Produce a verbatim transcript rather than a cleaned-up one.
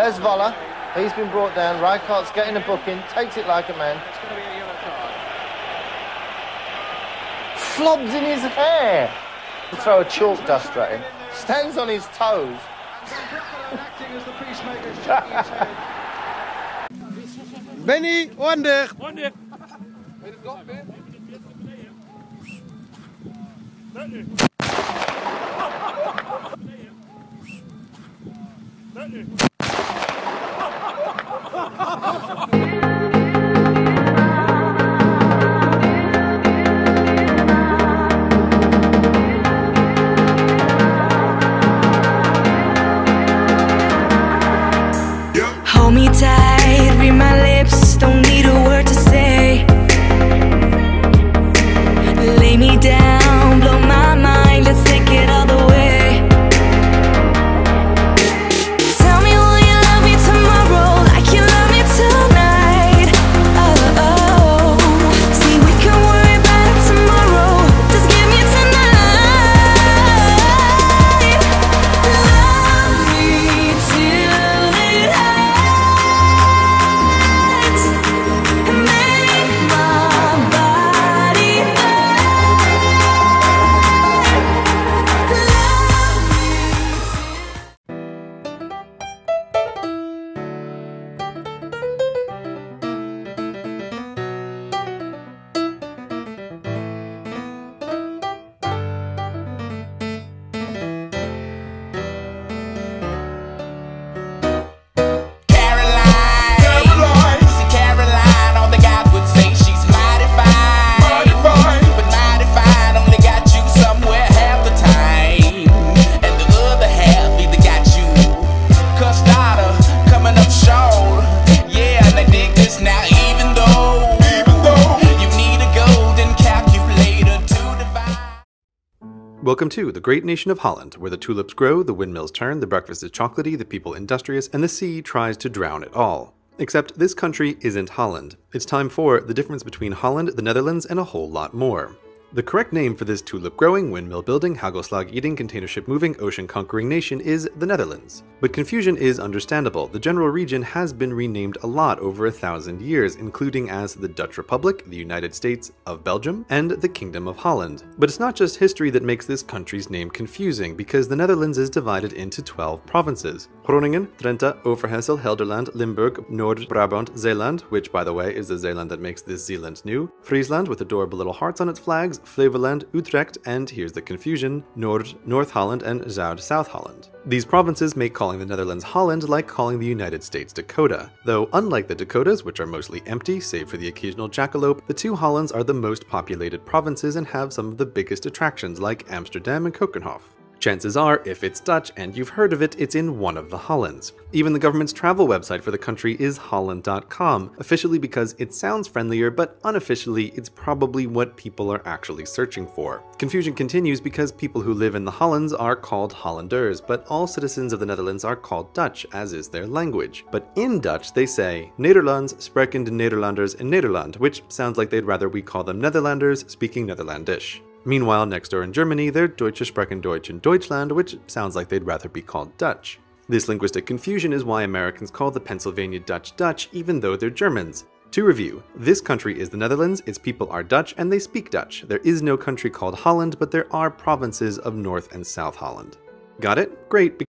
Where's Voller? He's been brought down. Rijkaard's getting a booking, takes it like a man. It's going to be a yellow card. Flobs in his hair. To throw a chalk duster at him. Stands on his toes. Acting as the peacemaker's shaking his head. Benny, onder. Onder. Hold me tight, read my lips, don't need a word to say. Lay me down, blow my mind, let's take it all the way. Tell me will you love me tomorrow like you love me tonight. Oh, oh. See, we can worry about it tomorrow, just give me tonight. Love me till it hurts, make my body Welcome to the great nation of Holland, where the tulips grow, the windmills turn, the breakfast is chocolatey, the people industrious, and the sea tries to drown it all. Except this country isn't Holland. It's time for the difference between Holland, the Netherlands, and a whole lot more. The correct name for this tulip-growing, windmill-building, hagelslag-eating, container ship-moving, ocean-conquering nation is the Netherlands. But confusion is understandable. The general region has been renamed a lot over a thousand years, including as the Dutch Republic, the United States of Belgium, and the Kingdom of Holland. But it's not just history that makes this country's name confusing, because the Netherlands is divided into twelve provinces. Groningen, Drenthe, Overijssel, Gelderland, Limburg, Noord-Brabant, Zeeland, which by the way is the Zeeland that makes this Zeeland new, Friesland with adorable little hearts on its flags, Flevoland, Utrecht, and here's the confusion, Noord, North Holland, and Zuid, South Holland. These provinces make calling the Netherlands Holland like calling the United States Dakota. Though unlike the Dakotas, which are mostly empty, save for the occasional jackalope, the two Hollands are the most populated provinces and have some of the biggest attractions like Amsterdam and Keukenhof. Chances are, if it's Dutch and you've heard of it, it's in one of the Hollands. Even the government's travel website for the country is holland dot com, officially because it sounds friendlier, but unofficially it's probably what people are actually searching for. Confusion continues because people who live in the Hollands are called Hollanders, but all citizens of the Netherlands are called Dutch, as is their language. But in Dutch they say, Nederlands spreken de Nederlanders in Nederland, which sounds like they'd rather we call them Netherlanders speaking Netherlandish. Meanwhile, next door in Germany, they're Deutsche sprechen Deutsch in Deutschland, which sounds like they'd rather be called Dutch. This linguistic confusion is why Americans call the Pennsylvania Dutch Dutch, even though they're Germans. To review, this country is the Netherlands, its people are Dutch, and they speak Dutch. There is no country called Holland, but there are provinces of North and South Holland. Got it? Great.